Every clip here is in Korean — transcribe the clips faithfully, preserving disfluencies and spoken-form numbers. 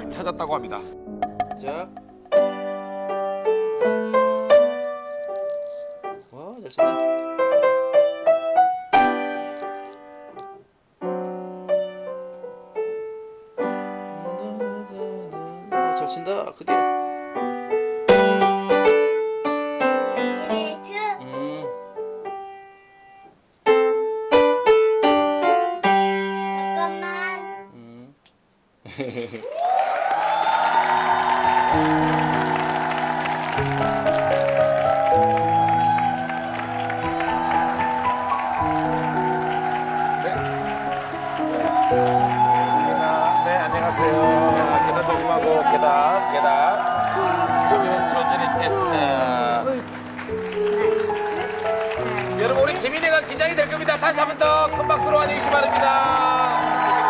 기회가 찾았다고 합니다. 자. 와, 잘 친다. 어, 잘 친다. 크게. 음. 잠깐만. 음. 네, 안녕하세요. 자, 계단 조심하고, 계단, 계단. 천천히, 천천히 뗐다. 여러분, 우리 지민이가 긴장이 될 겁니다. 다시 한 번 더 큰 박수로 환영해 주시기 바랍니다.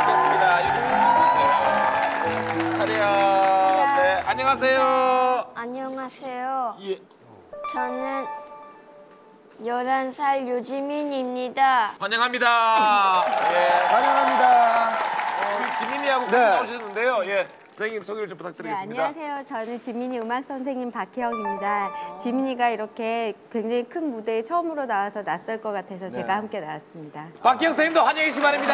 여기 차례야. 네, 안녕하세요. 안녕하세요. 예. 저는 열한 살 유지민입니다. 환영합니다. 예. 환영합니다. 어, 우리 지민이하고 같이 네. 나오셨는데요. 예. 선생님 소개를 좀 네, 부탁드리겠습니다. 안녕하세요. 저는 지민이 음악 선생님 박혜영입니다. 지민이가 이렇게 굉장히 큰 무대에 처음으로 나와서 낯설 것 같아서 제가 함께 나왔습니다. 박희영 선생님도 환영해 주시기 바랍니다.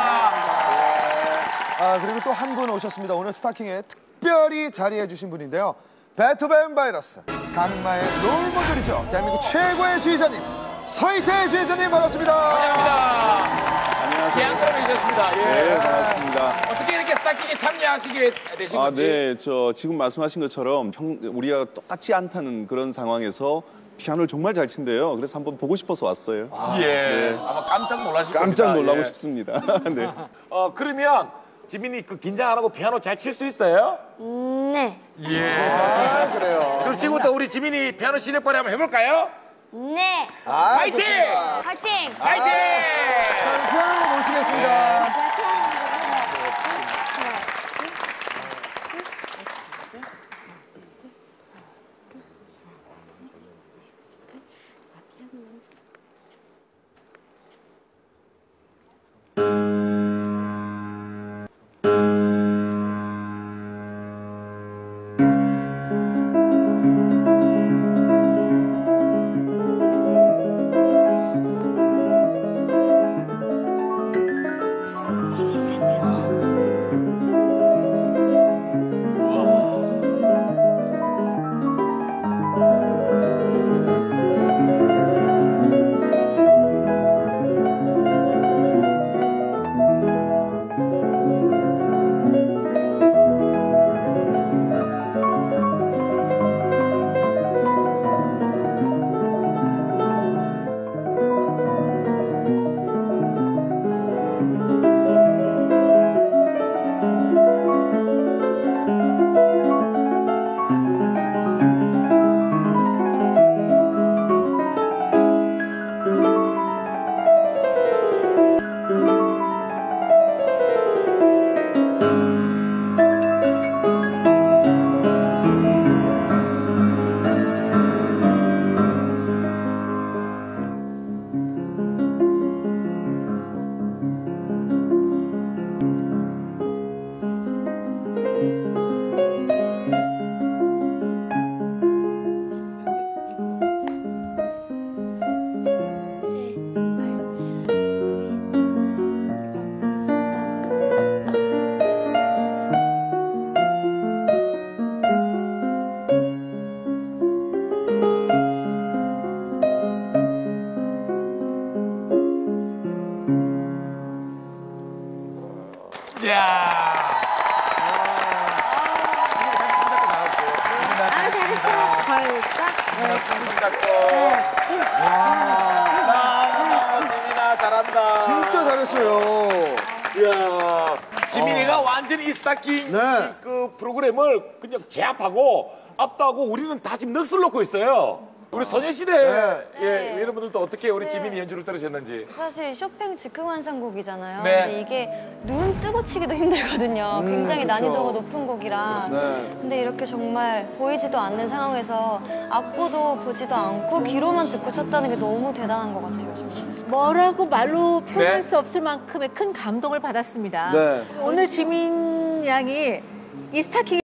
아, 그리고 또 한 분 오셨습니다. 오늘 스타킹에 특별히 자리해 주신 분인데요. 베토벤 바이러스, 강마의 롤모델이죠. 대한민국 최고의 지휘자님, 서희태 지휘자님 반갑습니다. 환영합니다. 안녕하세요. 기한걸음해 주셨습니다. 예. 네, 반갑습니다. 어떻게 이렇게 스타킹에 참여하시게 되신 아, 건지. 네, 저 지금 말씀하신 것처럼 형, 우리가 똑같지 않다는 그런 상황에서 피아노를 정말 잘 친대요. 그래서 한번 보고 싶어서 왔어요. 아, 예. 네. 아마 깜짝 놀라실 겁니다. 깜짝 놀라고 예. 싶습니다. 네. 어, 그러면 지민이 그 긴장 안 하고 피아노 잘 칠 수 있어요? 네. 예. 아, 그래요. 그럼 지금부터 우리 지민이 피아노 실력 발휘 한번 해볼까요? 네. 아, 파이팅! 좋습니다. 파이팅! 파이팅! 자, 피아노로 모시겠습니다. 잘한다. 진짜 잘했어요. 이야, 지민이가 완전히 이 스타킹 네. 그 프로그램을 그냥 제압하고 압도하고 우리는 다 지금 넋을 놓고 있어요. 우리 소녀시대 네. 예, 여러분들도 어떻게 우리 네. 지민이 연주를 들으셨는지. 사실 쇼팽 즉흥완성곡이잖아요. 네. 근데 이게 눈 뜨고 치기도 힘들거든요. 굉장히 그쵸. 난이도가 높은 곡이라. 네. 근데 이렇게 정말 보이지도 않는 상황에서 악보도 보지도 않고 귀로만 듣고 쳤다는 게 너무 대단한 것 같아요. 정말. 뭐라고 말로 표현할 네. 수 없을 만큼의 큰 감동을 받았습니다. 네. 오늘 지민 양이 이 스타킹